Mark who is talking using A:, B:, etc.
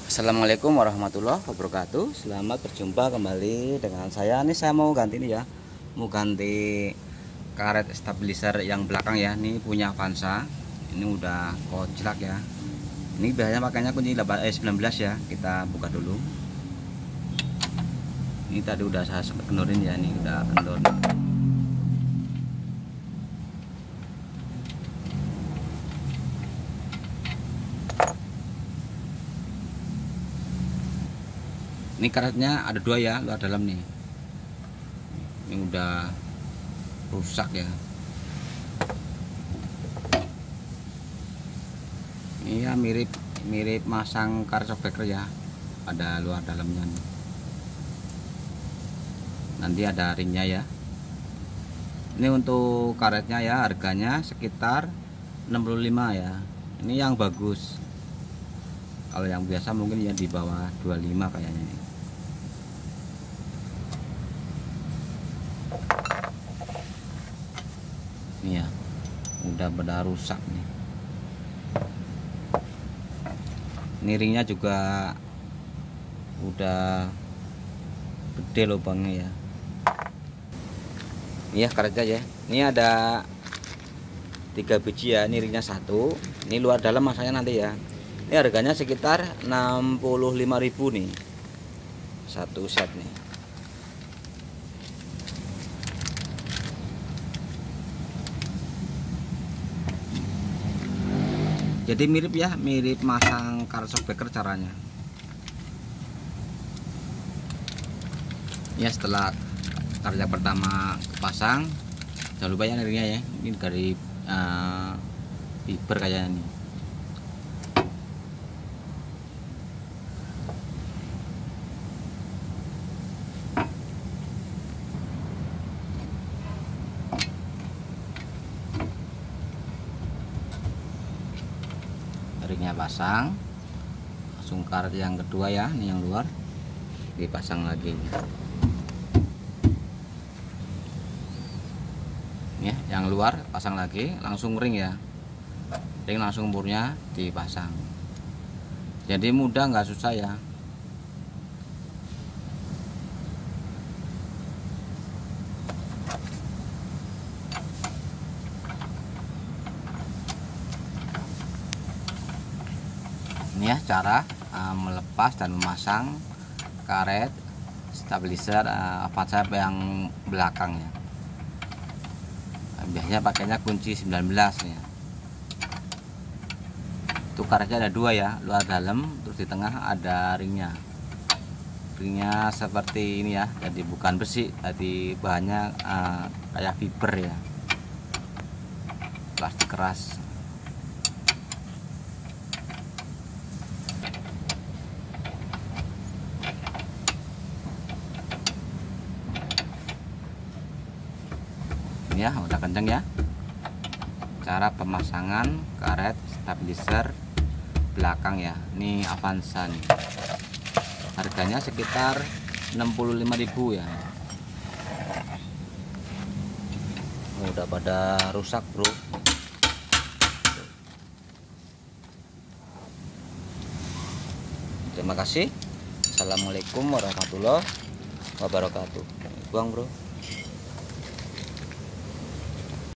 A: Assalamualaikum warahmatullahi wabarakatuh. Selamat berjumpa kembali dengan saya. Ini saya mau ganti ini ya, mau ganti karet stabilizer yang belakang ya. Ini punya Avanza. Ini udah koclak ya. Ini biasanya pakainya kunci 19 ya. Kita buka dulu. Ini tadi udah saya sempat kendorin ya. Ini udah kendor. Ini karetnya ada dua ya, luar dalam nih. Ini udah rusak ya. Ini ya mirip masang karet shockbreaker ya. Ada luar dalamnya nih. Nanti ada ringnya ya. Ini untuk karetnya ya, harganya sekitar 65 ya. Ini yang bagus. Kalau yang biasa mungkin ya di bawah 25 kayaknya nih. Ini ya, udah pada rusak nih. Ini ringnya juga udah gede lubangnya ya. Ini ya karetnya ya. Ini ada 3 biji ya. Ini ringnya 1. Ini luar dalam masanya nanti ya. Ini harganya sekitar 65.000 nih. Satu set nih. Jadi mirip ya, mirip masang karet shockbreaker caranya. Ya setelah karet yang pertama kepasang, jangan lupa ya ringnya ya. Ini dari fiber kayaknya nih. Ringnya pasang, langsung karet yang kedua ya, ini yang luar dipasang lagi ya, yang luar pasang lagi, langsung ring ya, ring langsung murnya dipasang. Jadi mudah, nggak susah ya. Ini ya cara melepas dan memasang karet stabilizer Avanza yang belakang ya. Biasanya pakainya kunci 19 ya. Itu karetnya ada 2 ya, luar dalam, terus di tengah ada ringnya. Ringnya seperti ini ya, jadi bukan besi, tadi bahannya kayak fiber ya, plastik keras. Ya udah kenceng ya cara pemasangan karet stabilizer belakang ya. Ini Avanza nih, harganya sekitar 65.000 ya. Udah pada rusak bro. Terima kasih. Assalamualaikum warahmatullahi wabarakatuh. Buang bro.